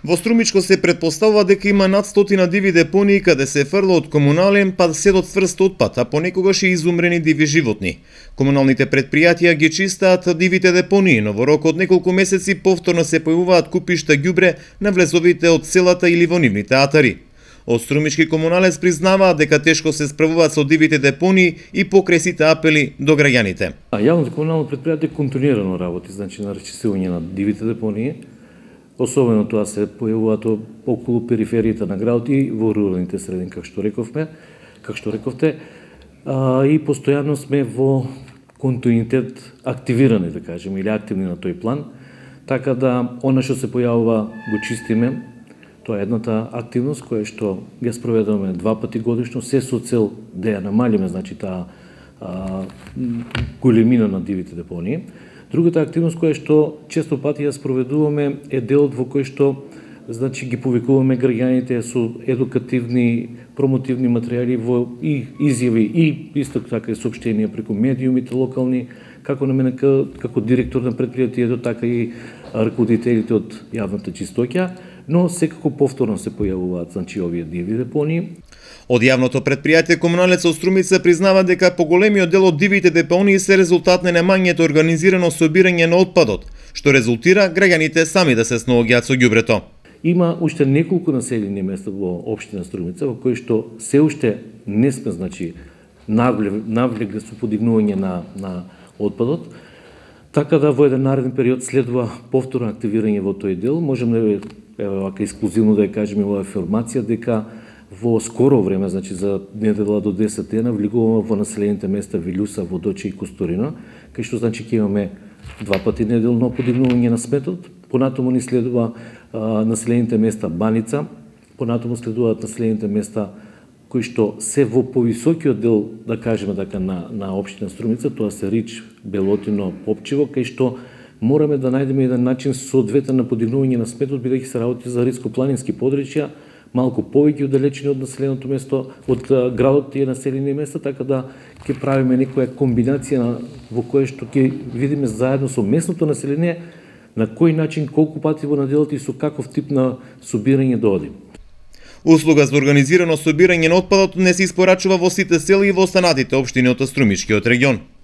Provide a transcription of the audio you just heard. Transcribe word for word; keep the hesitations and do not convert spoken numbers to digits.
Во Струмичко се претпоставува дека има над стотина диви депонии каде се фрла од комунален па се до цврст отпад, а понекогаш и изумрени диви животни. Комуналните предпријатија ги чистаат дивите депонии, но во рок од неколку месеци повторно се појавуваат купишта ѓубре на влезовите од селата или во нивните атари. Од Струмички комуналец признаваат дека тешко се справуваат со дивите депонии и покрај сите апели до граѓаните. Јавното комунално предпријатие континуирано работи, значи на рачистување на дивите депонии. Особено тоа се појавуваат околу перифериите на градот и во руралните средини, како што рековме, како што рековте, а, и постојано сме во континуитет активирани, да кажеме, или активни на тој план, така да она што се појавува го чистиме. Тоа е едната активност која што ја спроведуваме два пати годишно, се со цел да ја намалиме, значи таа а, големина на дивите депонии. Другата активност која што често пати ја спроведуваме е делот во кој што значи ги повикуваме граѓаните со едукативни, промотивни материјали во и изјави и исто така и соопштенија преку медиумите локални, како на мене како директор на предпријатието, така и раководителите од јавната чистоќа, но секако повторно се појавуваат значи овие диви депонии. Од јавното предпријатие комуналец од Струмица признава дека поголемиот дел од дивите депонии се резултат на немањето организирано собирање на отпадот, што резултира граѓаните сами да се сноаѓаат со ѓубрето. Има уште неколку населени места во општина Струмица во кои што се уште не сме значи навлегле со подигнување на на отпадот. Така да во еден нареден период следува повторно активирање во тој дел. Можеме да еве вака ексклузивно да ја кажеме оваа информација дека во скоро време, значи за недела до десет дена, влегуваме во населените места Вилјуса, Водочи и Костурино, кај што значи ќе имаме два пати неделно подигнување на сметот. Понатаму ни следува а, населените места Баница, понатаму следуваат населените места кои што се во повисокиот дел, да кажеме дека на на општина Струмица, тоа се Рич, Белотино, Попчево, кај што мораме да најдеме еден начин соодветен на подигнување на сметот, бидејќи се работи за риско-планински подречја, малку повеќе оддалечени од населеното место, од градот тие населени места, така да ќе правиме некоја комбинација на, во која што ќе видиме заедно со местното население на кој начин, колку пати во неделата и со каков тип на собирање да одим. Услуга за организирано собирање на отпадот не се испорачува во сите сели и во останатите општини од Струмичкиот регион.